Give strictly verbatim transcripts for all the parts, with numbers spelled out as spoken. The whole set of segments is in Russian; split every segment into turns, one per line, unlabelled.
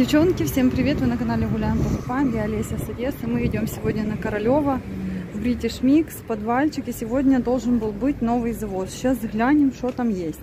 Девчонки, всем привет! Вы на канале Гуляем Покупаем. Я Олеся с Одессы. Мы идем сегодня на Королева в British Mix, подвальчик. И сегодня должен был быть новый завоз. Сейчас глянем, что там есть.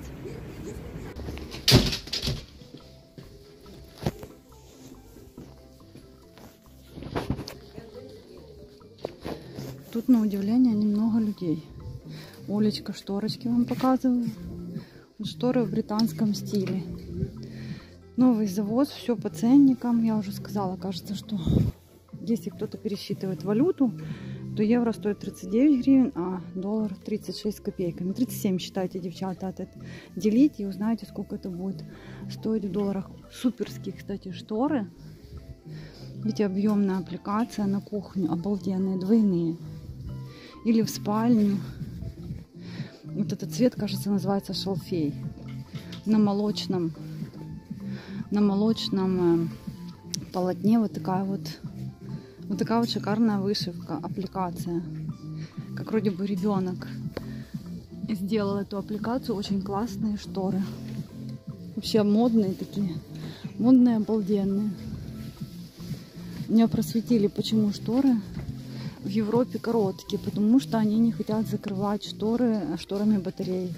Тут, на удивление, немного людей. Олечка, шторочки вам показываю. Шторы в британском стиле. Новый завоз, все по ценникам. Я уже сказала, кажется, что если кто-то пересчитывает валюту, то евро стоит тридцать девять гривен, а доллар тридцать шесть с копейками. тридцать семь считайте, девчата, от этого. Делите и узнаете, сколько это будет стоить в долларах. Суперские, кстати, шторы. Видите, объемная аппликация на кухню, обалденные, двойные. Или в спальню. Вот этот цвет, кажется, называется шалфей. На молочном на молочном полотне вот такая вот вот такая вот шикарная вышивка, аппликация. Как вроде бы ребенок сделал эту аппликацию. Очень классные шторы. Вообще модные такие. Модные, обалденные. Меня просветили, почему шторы в Европе короткие. Потому что они не хотят закрывать шторы шторами батареи.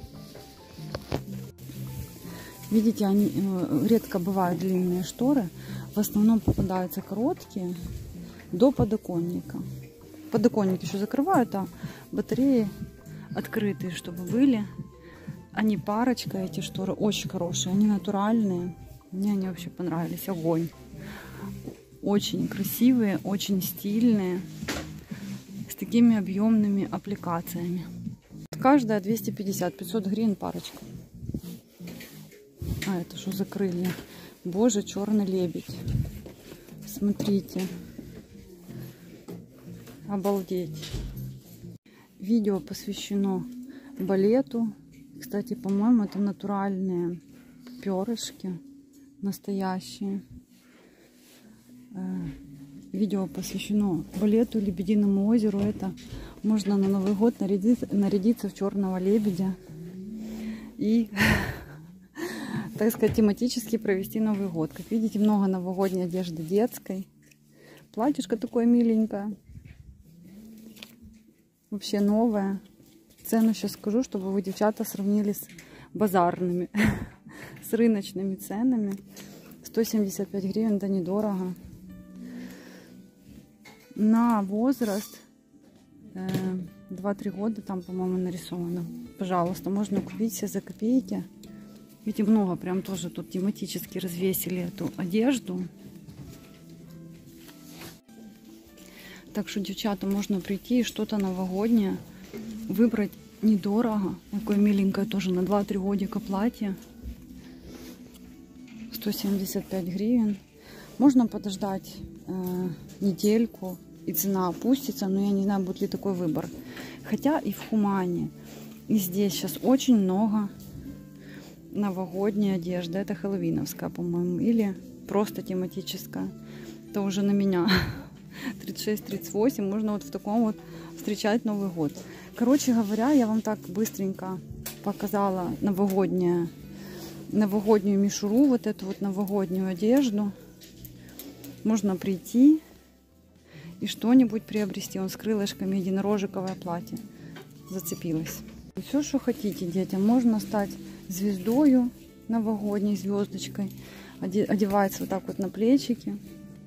Видите, они редко бывают длинные шторы. В основном попадаются короткие до подоконника. Подоконник еще закрывают, а батареи открытые, чтобы были. Они парочка, эти шторы очень хорошие. Они натуральные. Мне они вообще понравились. Огонь. Очень красивые, очень стильные. С такими объемными аппликациями. Каждая двести пятьдесят — пятьсот гривен парочка. А, это что закрыли? Боже, черный лебедь. Смотрите. Обалдеть. Видео посвящено балету. Кстати, по-моему, это натуральные перышки. Настоящие. Видео посвящено балету, Лебединому озеру. Это можно на Новый год нарядиться, нарядиться в черного лебедя. И... так сказать, тематически провести Новый год. Как видите, много новогодней одежды детской. Платьишко такое миленькое. Вообще новое. Цену сейчас скажу, чтобы вы, девчата, сравнили с базарными, с рыночными ценами. сто семьдесят пять гривен, это недорого. На возраст два-три года там, по-моему, нарисовано. Пожалуйста, можно купить все за копейки. Видите, много прям тоже тут тематически развесили эту одежду. Так что, девчата, можно прийти и что-то новогоднее выбрать недорого. Такое миленькое тоже на два-три годика платье. сто семьдесят пять гривен. Можно подождать э, недельку, и цена опустится. Но я не знаю, будет ли такой выбор. Хотя и в Хумане, и здесь сейчас очень много новогодняя одежда. Это хэллоуиновская, по-моему, или просто тематическая. Это уже на меня. тридцать шесть — тридцать восемь. Можно вот в таком вот встречать Новый год. Короче говоря, я вам так быстренько показала новогоднюю, новогоднюю мишуру, вот эту вот новогоднюю одежду. Можно прийти и что-нибудь приобрести. Он с крылышками, единорожиковое платье. Зацепилась. Все, что хотите, детям. Можно стать звездою, новогодней звездочкой. Одевается вот так вот на плечики.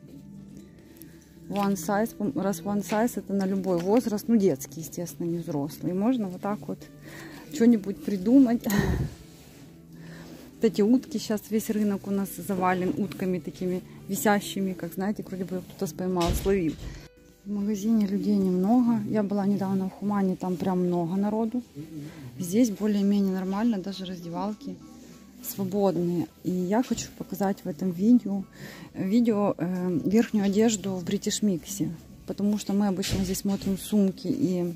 One size, раз one size, это на любой возраст. Ну, детский, естественно, не взрослый. Можно вот так вот что-нибудь придумать. Вот эти утки, сейчас весь рынок у нас завален утками такими висящими, как, знаете, вроде бы кто-то споймал, словил. В магазине людей немного. Я была недавно в Хумане, там прям много народу. Здесь более-менее нормально, даже раздевалки свободные. И я хочу показать в этом видео, видео э, верхнюю одежду в British Mix. Потому что мы обычно здесь смотрим сумки и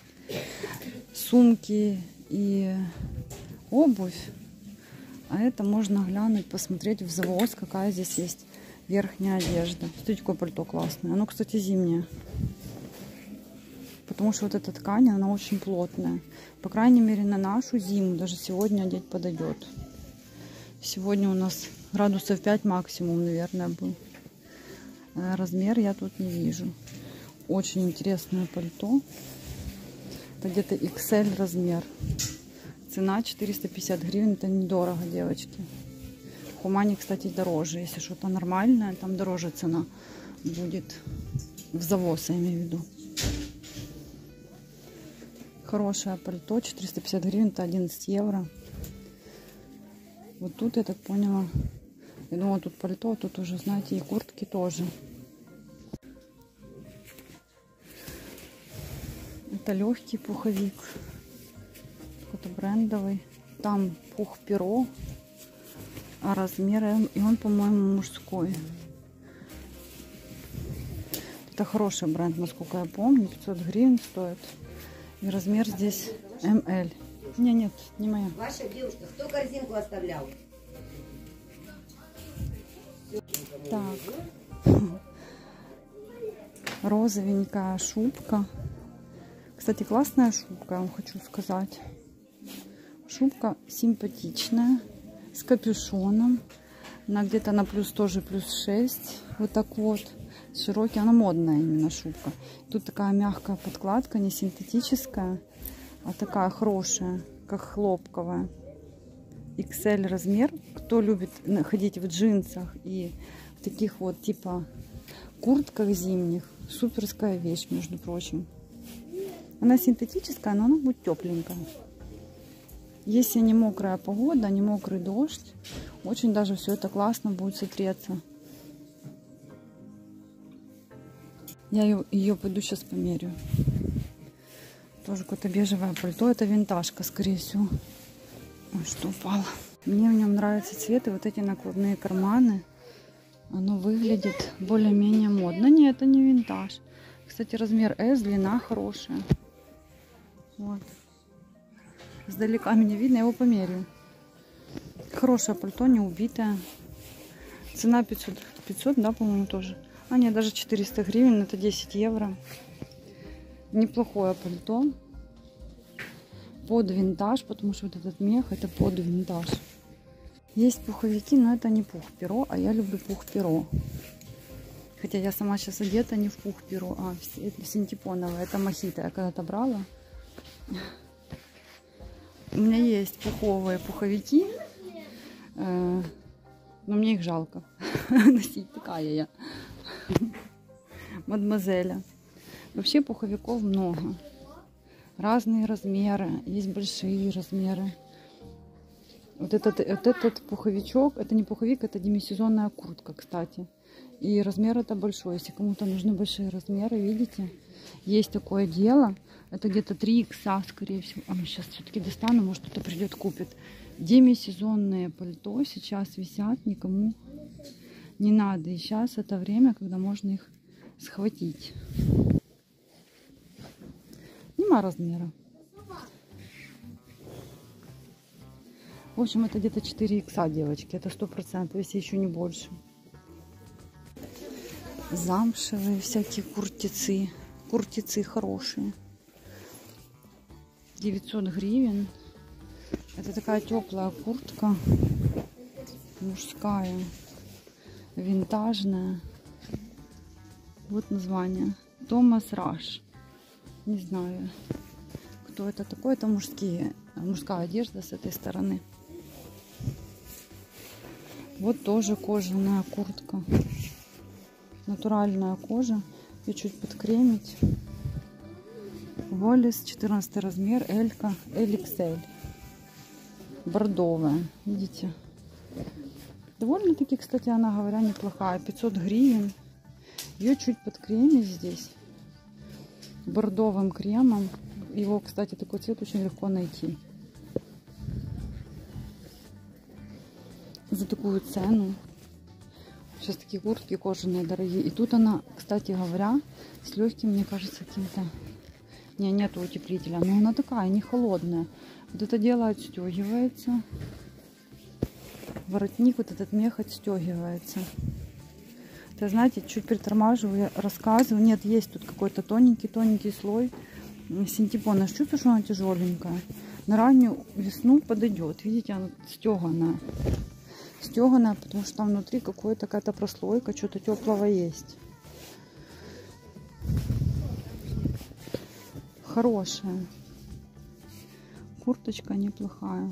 сумки и обувь. А это можно глянуть, посмотреть в завоз, какая здесь есть верхняя одежда. Смотрите, какое пальто классное. Оно, кстати, зимнее. Потому что вот эта ткань, она очень плотная. По крайней мере, на нашу зиму даже сегодня одеть подойдет. Сегодня у нас градусов пять максимум, наверное, был. Размер я тут не вижу. Очень интересное пальто. Это где-то икс эль размер. Цена четыреста пятьдесят гривен. Это недорого, девочки. В Хумане, кстати, дороже. Если что-то нормальное, там дороже цена будет. В завоз, я имею в виду. Хорошее пальто. четыреста пятьдесят гривен. Это одиннадцать евро. Вот тут, я так поняла, я думала, тут пальто, а тут уже, знаете, и куртки тоже. Это легкий пуховик. Какой-то брендовый. Там пух перо. А размеры, и он, по-моему, мужской. Это хороший бренд, насколько я помню. пятьсот гривен стоит. И размер здесь эм эль. Не, нет, не моя.
Ваша девушка, кто корзинку оставлял?
Так. Розовенькая шубка. Кстати, классная шубка, я вам хочу сказать. Шубка симпатичная, с капюшоном. Она где-то на плюс тоже плюс шесть. Вот так вот. Широкий, она модная именно шубка. Тут такая мягкая подкладка, не синтетическая, а такая хорошая, как хлопковая. икс эль размер. Кто любит ходить в джинсах и в таких вот типа куртках зимних, суперская вещь, между прочим. Она синтетическая, но она будет тепленькая. Если не мокрая погода, не мокрый дождь, очень даже все это классно будет согреться. Я ее, ее пойду сейчас померю. Тоже какое-то бежевое пальто. Это винтажка, скорее всего. Ой, что упало. Мне в нем нравится цвет и вот эти накладные карманы. Оно выглядит более-менее модно. Нет, это не винтаж. Кстати, размер эс, длина хорошая. Вот. Сдалека меня видно, я его померю. Хорошее пальто, не убитое. Цена пятьсот, пятьсот, да, по-моему, тоже. А нет, даже четыреста гривен, это десять евро. Неплохое пальто. Под винтаж, потому что вот этот мех, это под винтаж. Есть пуховики, но это не пух-перо, а я люблю пух-перо. Хотя я сама сейчас одета не в пух-перо, а в синтепоновое. Это мохито я когда-то брала. У меня есть пуховые пуховики, но мне их жалко носить. Такая я. Мадемуазеля. Вообще пуховиков много. Разные размеры. Есть большие размеры. Вот этот, вот этот пуховичок, это не пуховик, это демисезонная куртка, кстати. И размер это большой. Если кому-то нужны большие размеры, видите, есть такое дело. Это где-то три икс, скорее всего. А мы сейчас все-таки достану, может кто-то придет купит. Демисезонные пальто сейчас висят, никому не надо. И сейчас это время, когда можно их схватить. Нема размера. В общем, это где-то четыре икс, девочки. Это сто процентов, если еще не больше. Замшевые всякие куртицы. Куртицы хорошие. девятьсот гривен. Это такая теплая куртка. Мужская. Винтажная. Вот название. Томас Раш. Не знаю, кто это такой. Это мужские, мужская одежда с этой стороны. Вот тоже кожаная куртка. Натуральная кожа. Ее чуть подкремить. Волис, четырнадцатый размер, элька, эль икс эль. Бордовая, видите? Довольно-таки, кстати, она, говоря, неплохая. пятьсот гривен. Ее чуть подкремить здесь. Бордовым кремом. Его, кстати, такой цвет очень легко найти. За такую цену. Сейчас такие куртки кожаные дорогие. И тут она, кстати говоря, с легким, мне кажется, каким-то... Не, нету утеплителя. Но она такая, не холодная. Вот это дело отстегивается. Воротник, вот этот мех отстегивается. Это, знаете, чуть притормаживаю, рассказываю. Нет, есть тут какой-то тоненький-тоненький слой синтепона. Чувствую, что она тяжеленькая. На раннюю весну подойдет. Видите, она стеганая. стеганая, потому что там внутри какая-то какая-то прослойка, что-то теплого есть. Хорошая. Курточка неплохая.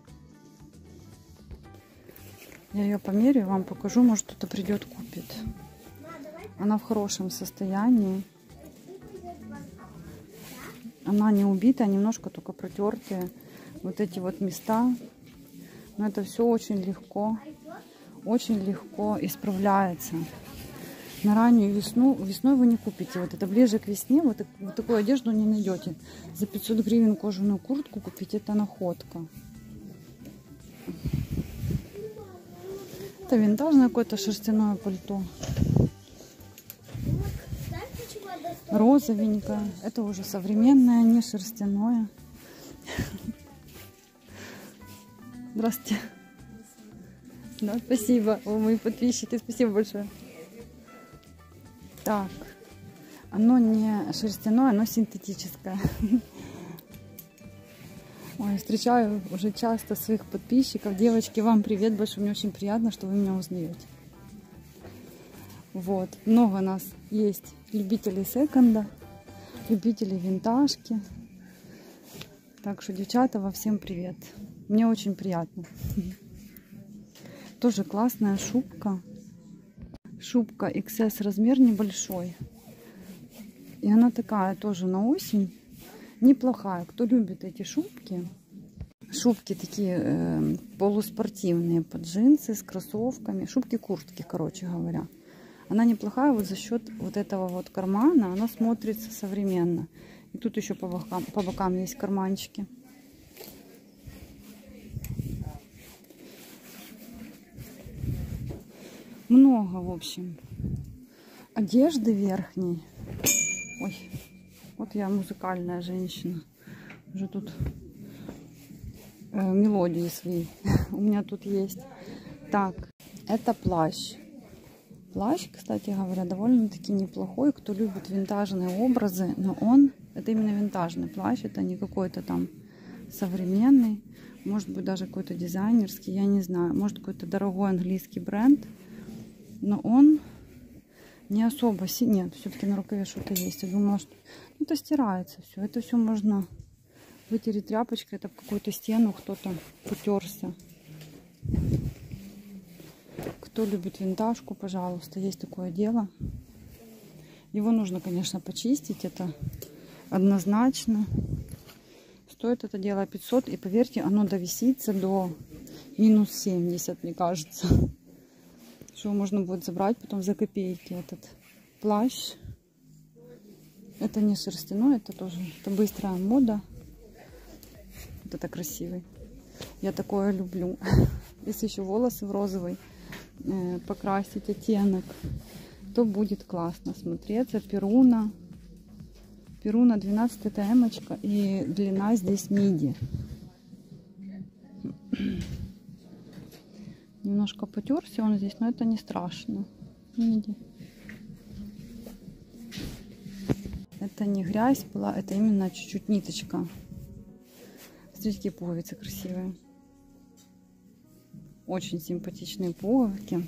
Я ее померяю, вам покажу, может кто-то придет купит. Она в хорошем состоянии. Она не убитая, немножко только протертые. Вот эти вот места. Но это все очень легко. Очень легко исправляется. На раннюю весну. Весной вы не купите. Вот это ближе к весне. Вот, вот такую одежду не найдете. За пятьсот гривен кожаную куртку купить — это находка. Это винтажное какое-то шерстяное пальто. Розовенькое. Это уже современное, не шерстяное. Здравствуйте. Да, спасибо. О, мои подписчики, спасибо большое. Так. Оно не шерстяное, оно синтетическое. Ой, встречаю уже часто своих подписчиков. Девочки, вам привет большой. Мне очень приятно, что вы меня узнаете. Вот. Много нас есть любителей секонда, любителей винтажки. Так что, девчата, во всем привет. Мне очень приятно. Тоже классная шубка. Шубка икс эс размер небольшой. И она такая тоже на осень. Неплохая. Кто любит эти шубки? Шубки такие э, полуспортивные под джинсы с кроссовками. Шубки-куртки, короче говоря. Она неплохая вот за счет вот этого вот кармана. Она смотрится современно. И тут еще по бокам, по бокам есть карманчики. Много, в общем, одежды верхней. Ой. Вот я музыкальная женщина. Уже тут э, мелодии свои у меня тут есть. Так, это плащ. Плащ, кстати говоря, довольно-таки неплохой. Кто любит винтажные образы, но он, это именно винтажный плащ, это не какой-то там современный. Может быть даже какой-то дизайнерский, я не знаю. Может какой-то дорогой английский бренд. Но он не особо синий. Нет, все-таки на рукаве что-то есть. Я думала, что это стирается все. Это все можно вытереть тряпочкой. Это в какую-то стену кто-то утерся. Кто любит винтажку, пожалуйста, есть такое дело. Его нужно, конечно, почистить. Это однозначно. Стоит это дело пятьсот. И поверьте, оно довисится до минус семьдесят, мне кажется. Что можно будет забрать потом за копейки этот плащ. Это не шерстяной, это тоже это быстрая мода. Вот это красивый. Я такое люблю. Если еще волосы в розовый э, покрасить оттенок, то будет классно смотреться. Перуна. Перуна двенадцать, это эмочка. И длина здесь миди. Немножко потерся он здесь, но это не страшно. Миди. Это не грязь была, это именно чуть-чуть ниточка. Смотрите, какие пуговицы красивые. Очень симпатичные пуговки.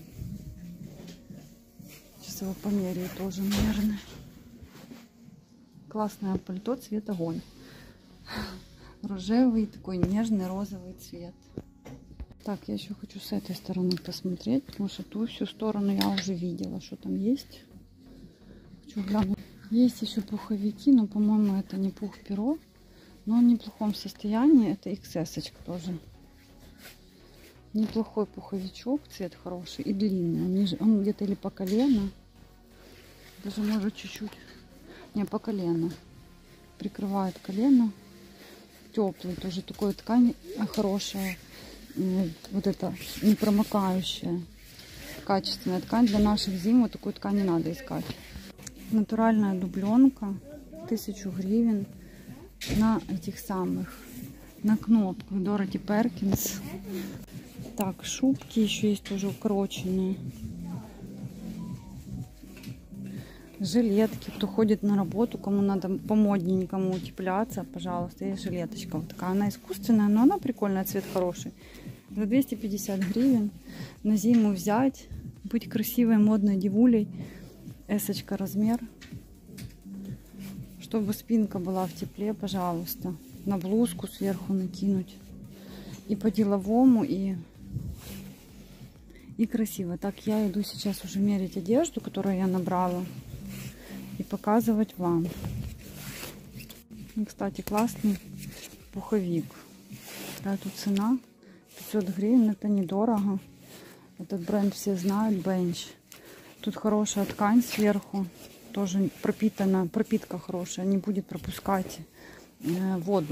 Сейчас его померяю тоже, наверное. Классное пальто, цвет огонь. Рожевый, такой нежный розовый цвет. Так, я еще хочу с этой стороны посмотреть, потому что ту всю сторону я уже видела, что там есть. Хочу глянуть. Есть еще пуховики, но, по-моему, это не пух-перо. Но он в неплохом состоянии. Это икс эс тоже. Неплохой пуховичок, цвет хороший и длинный. Он, ниже, он где-то или по колено. Даже может чуть-чуть. Не, по колено. Прикрывает колено. Теплый тоже, такой ткань хорошая. Вот это непромокающая. Качественная ткань. Для наших зим вот такую ткань не надо искать. Натуральная дубленка. Тысячу гривен. На этих самых. На кнопках. Дороти Перкинс. Так, шубки еще есть тоже укороченные. Жилетки. Кто ходит на работу, кому надо помодненькому утепляться, пожалуйста, есть жилеточка. Вот такая. Она искусственная, но она прикольная, цвет хороший. За двести пятьдесят гривен на зиму взять, быть красивой, модной девулей. Эсочка размер. Чтобы спинка была в тепле, пожалуйста. На блузку сверху накинуть. И по-деловому, и, и красиво. Так, я иду сейчас уже мерить одежду, которую я набрала. И показывать вам. И, кстати, классный пуховик. Какая тут цена? пятьсот гривен, это недорого. Этот бренд все знают, Bench. Тут хорошая ткань сверху. Тоже пропитана, пропитка хорошая. Не будет пропускать э, воду.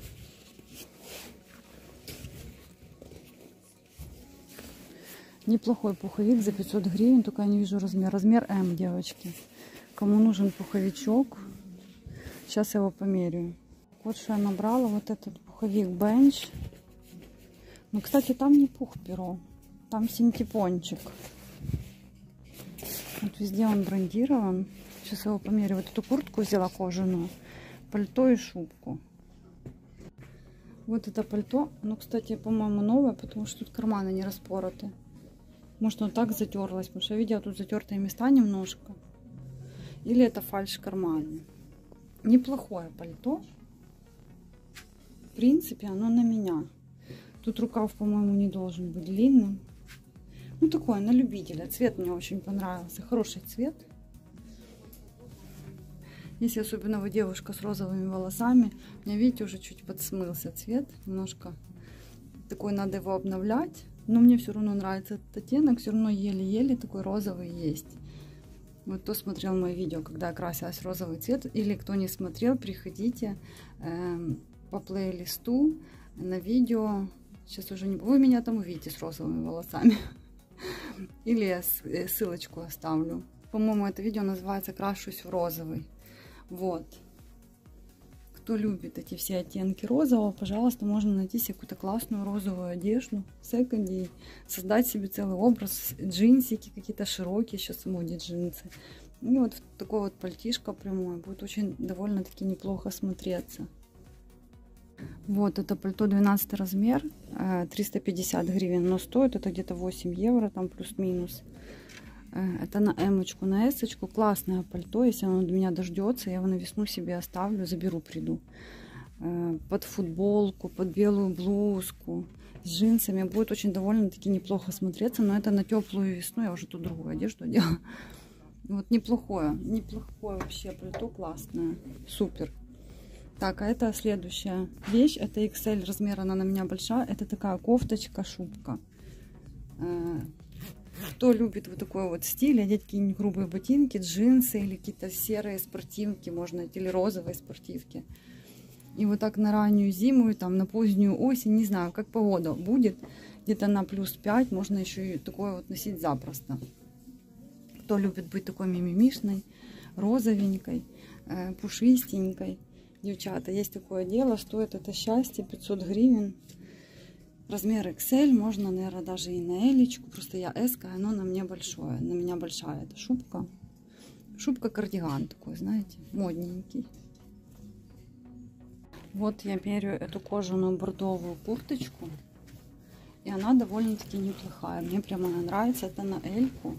Неплохой пуховик за пятьсот гривен. Только я не вижу размер. Размер М, девочки. Кому нужен пуховичок, сейчас я его померяю. Вот что я набрала. Вот этот пуховик Bench. Ну, кстати, там не пух перо. Там синтепончик. Вот везде он брендирован. Сейчас я его померю. Вот эту куртку взяла кожаную. Пальто и шубку. Вот это пальто. Оно, кстати, по-моему, новое, потому что тут карманы не распороты. Может, оно так затерлось. Потому что я видела тут затертые места немножко. Или это фальш карманы. Неплохое пальто. В принципе, оно на меня. Тут рукав, по-моему, не должен быть длинным. Ну, такое, на любителя. Цвет мне очень понравился. Хороший цвет. Если особенно вы девушка с розовыми волосами, у меня, видите, уже чуть подсмылся цвет. Немножко такой, надо его обновлять. Но мне все равно нравится этот оттенок. Все равно еле-еле такой розовый есть. Вот кто смотрел мое видео, когда я красилась в розовый цвет. Или кто не смотрел, приходите э, по плейлисту на видео. Сейчас уже не... Вы меня там увидите с розовыми волосами. Или я ссылочку оставлю. По-моему, это видео называется «Крашусь в розовый». Вот. Кто любит эти все оттенки розового, пожалуйста, можно найти себе какую-то классную розовую одежду в секонде и создать себе целый образ. Джинсики какие-то широкие, сейчас в моде джинсы. И вот такой вот пальтишко прямой будет очень довольно-таки неплохо смотреться. Вот это пальто двенадцатый размер, триста пятьдесят гривен, но стоит это где-то восемь евро, там плюс-минус. Это на эмочку, на эсочку. Классное пальто, если оно до меня дождется, я его на весну себе оставлю, заберу, приду. Под футболку, под белую блузку, с джинсами. Будет очень довольно-таки неплохо смотреться, но это на теплую весну, я уже тут другую одежду одела. Вот неплохое, неплохое вообще пальто, классное, супер. Так, а это следующая вещь. Это икс эль размер, она на меня большая. Это такая кофточка, шубка. Кто любит вот такой вот стиль, одеть какие-нибудь грубые ботинки, джинсы или какие-то серые спортивки, можно, или розовые спортивки. И вот так на раннюю зиму, там на позднюю осень, не знаю, как погода будет, где-то на плюс пять, можно еще и такое вот носить запросто. Кто любит быть такой мимимишной, розовенькой, пушистенькой. Девчата, есть такое дело, стоит это счастье пятьсот гривен. Размер икс эль, можно, наверное, даже и на элечку. Просто я эска, оно на мне большое. На меня большая эта шубка. Шубка-кардиган такой, знаете, модненький. Вот я меряю эту кожаную бордовую курточку. И она довольно-таки неплохая. Мне прямо она нравится. Это на эльку.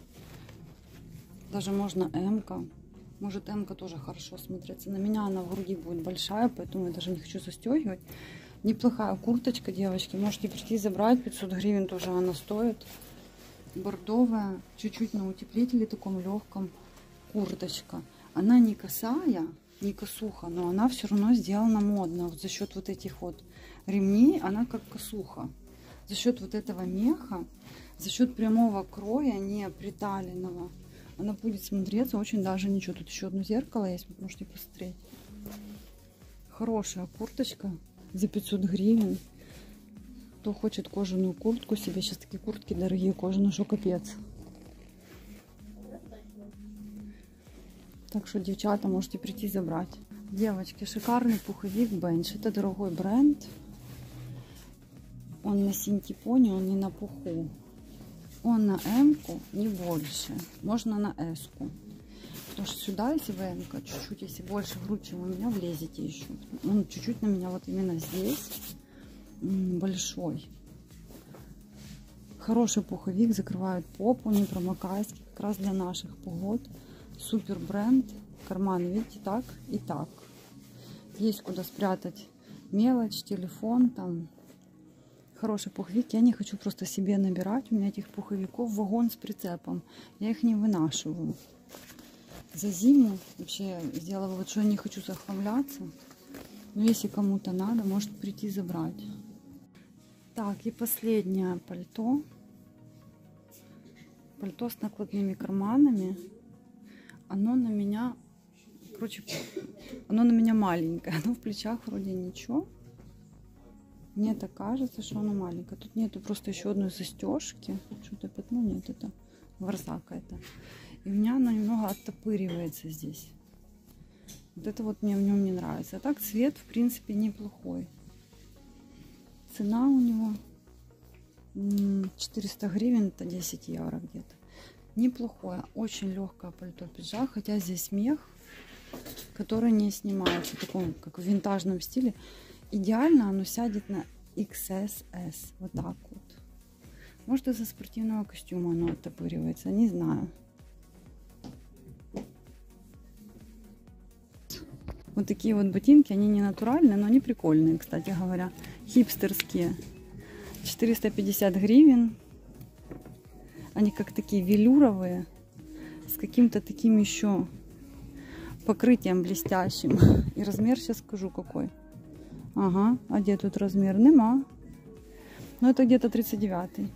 Даже можно эмка. Может, эмка тоже хорошо смотрится. На меня она в груди будет большая, поэтому я даже не хочу застегивать. Неплохая курточка, девочки. Можете прийти забрать. пятьсот гривен тоже она стоит. Бордовая. Чуть-чуть на утеплителе таком легком. Курточка. Она не косая, не косуха, но она все равно сделана модно. Вот за счет вот этих вот ремней она как косуха. За счет вот этого меха, за счет прямого кроя, не приталенного, она будет смотреться очень даже ничего. Тут еще одно зеркало есть, вы можете посмотреть. Хорошая курточка за пятьсот гривен. Кто хочет кожаную куртку себе, сейчас такие куртки дорогие, кожаные, что капец. Так что, девчата, можете прийти забрать. Девочки, шикарный пуховик Bench. Это дорогой бренд. Он на синтепоне, он не на пуху. Он на М-ку, не больше. Можно на С-ку. Потому что сюда, если вы М-ка, чуть-чуть, если больше грудь, чем у меня, влезете еще. Он чуть-чуть на меня вот именно здесь большой. Хороший пуховик, закрывает попу, непромокайский, как раз для наших погод. Супер бренд. Карман, видите, так и так. Есть куда спрятать мелочь, телефон, там. Хороший пуховик. Я не хочу просто себе набирать. У меня этих пуховиков вагон с прицепом. Я их не вынашиваю. За зиму вообще сделала вот, что я не хочу захламляться. Но если кому-то надо, может прийти забрать. Так, и последнее пальто. Пальто с накладными карманами. Оно на меня, короче, оно на меня маленькое. Оно в плечах вроде ничего. Мне так кажется, что оно маленькое. Тут нету просто еще одной застежки. Что-то пятно, нет, это ворса какая-то. И у меня оно немного оттопыривается здесь. Вот это вот мне в нем не нравится. А так цвет, в принципе, неплохой. Цена у него четыреста гривен, это десять евро где-то. Неплохое, очень легкое пальто-пиджак, хотя здесь мех, который не снимается, в таком, как в винтажном стиле. Идеально оно сядет на икс эс эс, вот так вот. Может, из-за спортивного костюма оно оттопыривается, не знаю. Вот такие вот ботинки, они не натуральные, но они прикольные, кстати говоря. Хипстерские. четыреста пятьдесят гривен. Они как такие велюровые. С каким-то таким еще покрытием блестящим. И размер сейчас скажу какой. Ага, а где тут размер? Нема. Ну это где-то тридцать девятый.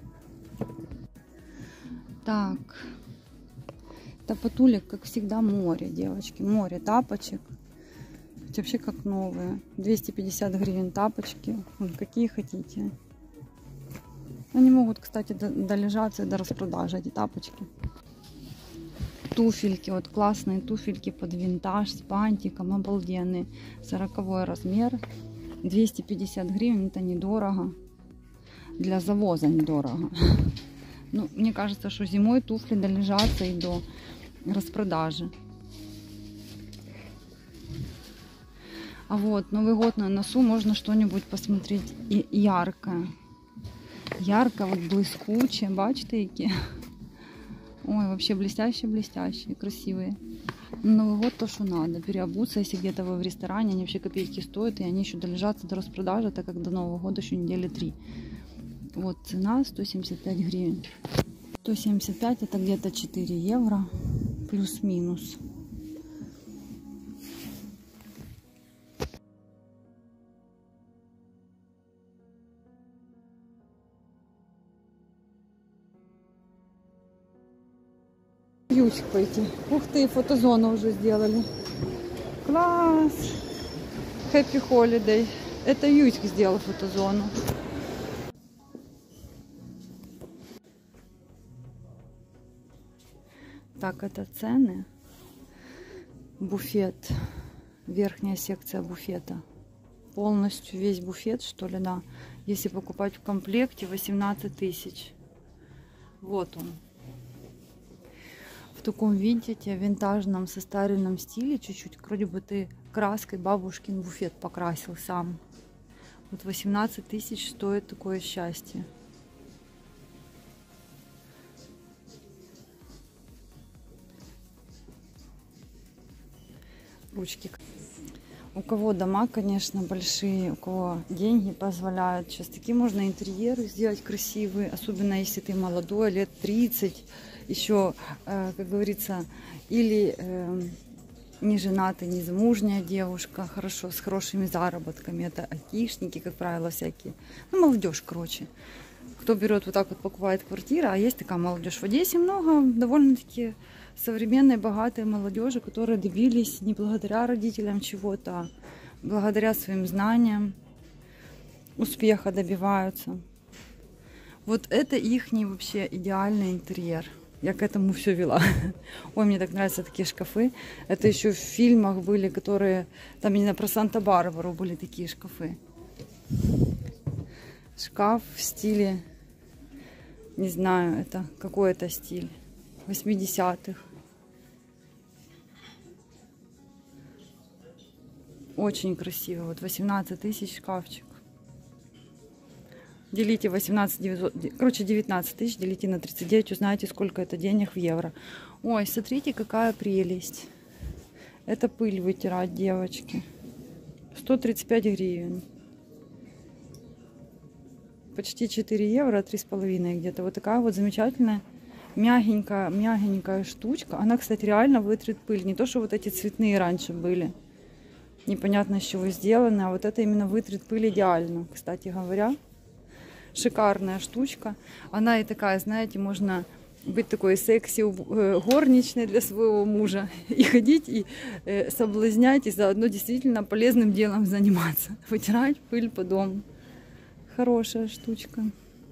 Так. Тапотулек, как всегда, море, девочки. Море тапочек. Вообще как новые. двести пятьдесят гривен тапочки. Вон, какие хотите. Они могут, кстати, долежаться до распродажи, эти тапочки. Туфельки. Вот классные туфельки под винтаж с бантиком. Обалденные. сороковой размер. двести пятьдесят гривен. Это недорого. Для завоза недорого. Ну, мне кажется, что зимой туфли долежатся и до распродажи. А вот Новый год на носу, можно что-нибудь посмотреть и яркое. Ярко, вот блискучее, бачите, які? Ой, вообще блестящие-блестящие, красивые. На Новый год то, что надо. Переобуться, если где-то вы в ресторане, они вообще копейки стоят, и они еще долежатся до распродажи, так как до Нового года еще недели три. Вот цена сто семьдесят пять гривен. сто семьдесят пять это где-то четыре евро, плюс-минус. Ючик пойти. Ух ты, фотозону уже сделали. Класс! Happy Holiday. Это Ючик сделал фотозону. Так, это цены. Буфет. Верхняя секция буфета. Полностью весь буфет, что ли, да. Если покупать в комплекте, восемнадцать тысяч. Вот он. В таком, видите, винтажном, состаренном стиле. Чуть-чуть, вроде бы ты краской бабушкин буфет покрасил сам. Вот восемнадцать тысяч стоит такое счастье. Ручки. У кого дома, конечно, большие, у кого деньги позволяют. Сейчас такие можно интерьеры сделать красивые, особенно если ты молодой, лет тридцать, еще, э, как говорится, или э, не женатый, не замужняя девушка, хорошо, с хорошими заработками. Это айтишники, как правило, всякие. Ну, молодежь, короче. Кто берет вот так вот, покупает квартиру, а есть такая молодежь. В Одессе много довольно-таки современной, богатой молодежи, которые добились не благодаря родителям чего-то, а благодаря своим знаниям, успеха добиваются. Вот это их вообще идеальный интерьер. Я к этому все вела. Ой, мне так нравятся такие шкафы. Это еще в фильмах были, которые, там, не знаю, про Санта-Барбару были такие шкафы. Шкаф в стиле, не знаю, это какой это стиль. восьмидесятых. Очень красиво. Вот восемнадцать тысяч шкафчик. Делите восемнадцать девятьсот, короче, девятнадцать тысяч, делите на тридцать девять, узнаете, сколько это денег в евро. Ой, смотрите, какая прелесть. Это пыль вытирать, девочки. сто тридцать пять гривен. Почти четыре евро, три с половиной где-то. Вот такая вот замечательная, мягенькая, мягенькая штучка. Она, кстати, реально вытрет пыль. Не то, что вот эти цветные раньше были. Непонятно, из чего сделаны. А вот это именно вытрет пыль идеально, кстати говоря. Шикарная штучка. Она и такая, знаете, можно быть такой секси горничной для своего мужа. И ходить, и соблазнять, и заодно действительно полезным делом заниматься. Вытирать пыль по дому. Хорошая штучка.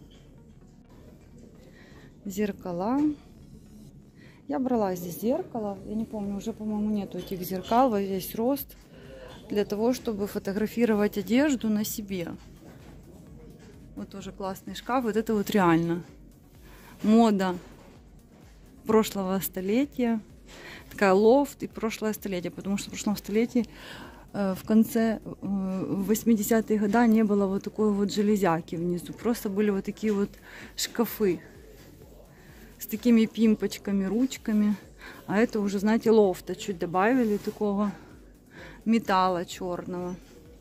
Зеркала. Я брала здесь зеркало. Я не помню, уже, по-моему, нету этих зеркал во весь рост. Для того, чтобы фотографировать одежду на себе. Вот тоже классный шкаф. Вот это вот реально мода прошлого столетия. Такая лофт и прошлое столетие. Потому что в прошлом столетии в конце восьмидесятых годов не было вот такой вот железяки внизу. Просто были вот такие вот шкафы с такими пимпочками, ручками. А это уже, знаете, лофта чуть добавили такого металла черного.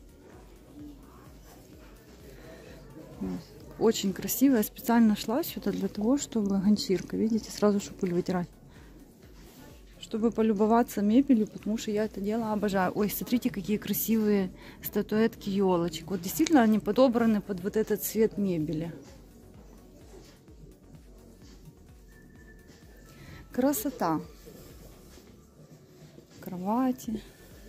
Очень красиво. Я специально шла сюда для того, чтобы ганчирка, видите, сразу чтобы пыль вытирать. Чтобы полюбоваться мебелью, потому что я это дело обожаю. Ой, смотрите, какие красивые статуэтки елочек. Вот действительно они подобраны под вот этот цвет мебели. Красота. Кровати.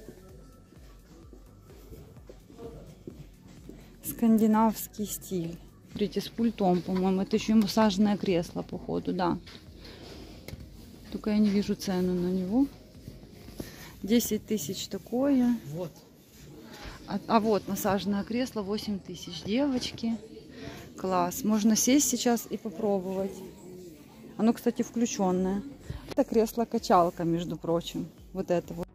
Скандинавский стиль. Смотрите, с пультом, по-моему. Это еще и массажное кресло, походу, да. Только я не вижу цену на него. десять тысяч такое.
Вот.
А, а вот массажное кресло, восемь тысяч. Девочки. Класс. Можно сесть сейчас и попробовать. Оно, кстати, включенное. Это кресло-качалка, между прочим. Вот это вот.